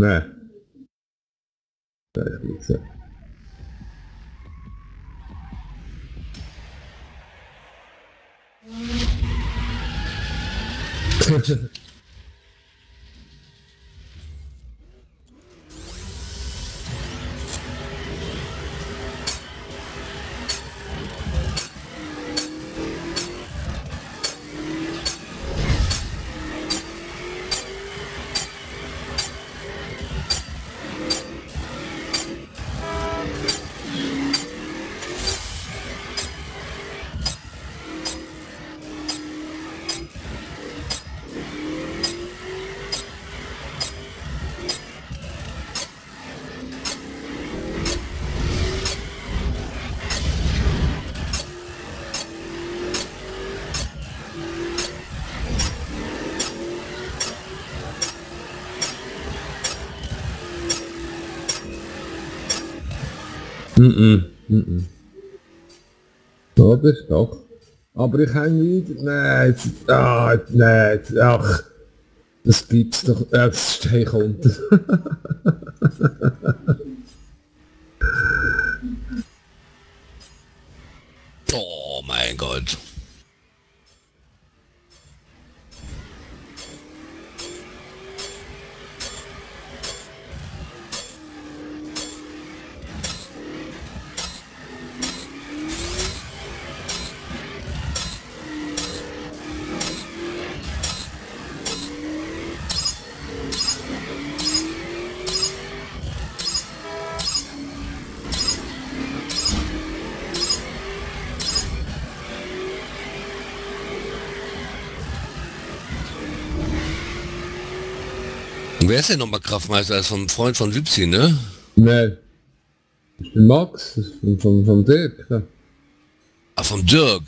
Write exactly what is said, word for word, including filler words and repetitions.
Nee. Das ist nicht so. Mhm, mhm. Oder? Doch. Aber ich hänge wieder. Nein, jetzt, ah, nein, jetzt, ach, das gibt's doch. Ja, das stehe ich unter. Oh mein Gott. Und wer ist denn nochmal Kraftmeister? Das ist vom Freund von Lübzi, ne? Nein. Das ist der Max, das ist von, von, von Dirk. Ja. Ah, vom Dirk.